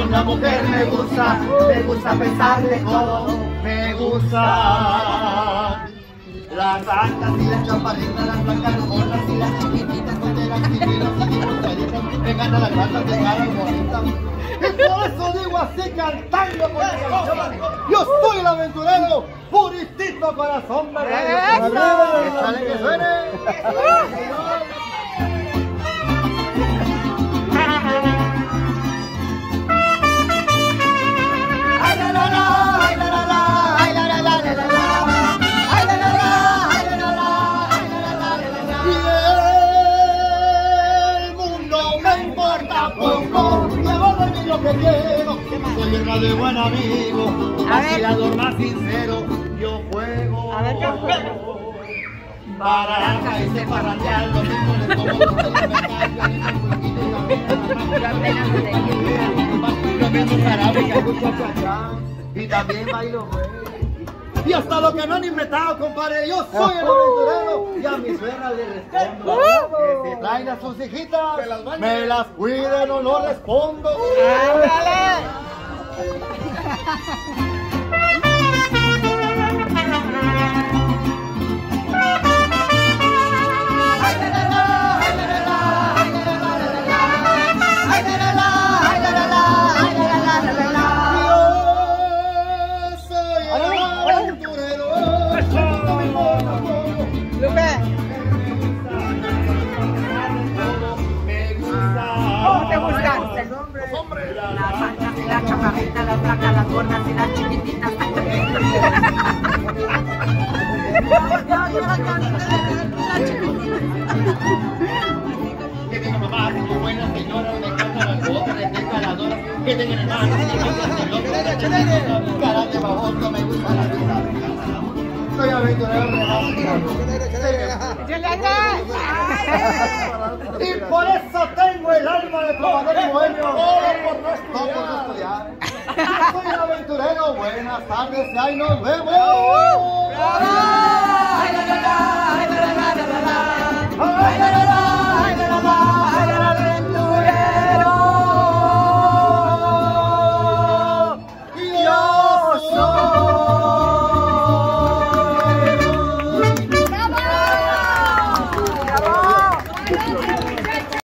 una mujer me gusta pesarle todo, me gusta. Las altas y las chaparritas, las blancas, las gordas y las chiquititas, donde las divinas y divorciaditas, me gana la carta de cara bonita. Y por eso digo así cantando con la canción, yo soy el aventurero, puritito corazón, ¿verdad? ¡Échale que suene! Que quiero, soy el más de buen amigo, vacilador más sincero, yo juego. A ver, ¿qué juego? Baraja y se parrandear, lo mismo les como los de la y también bailo, y hasta lo que no han inventado, compadre, yo soy el aventurero y a mi suegra le respondo. Que se traen a sus hijitas, me las cuiden o no respondo. ¡Ándale! ¿Cómo te gustan? Los hombres. Las altas y las chaparritas, las blancas, las gordas y las chiquititas. Que tenga mamá, como buena señora, me encanta las botas, me encanta las doras, que tengan hermanos, que tengan cara de baboso, me gusta la vida. Soy aventurero de y por eso tengo el alma de trovador y bohemio, no por no estudiar. Soy el aventurero, buenas tardes y ahí nos vemos. ¡Ay,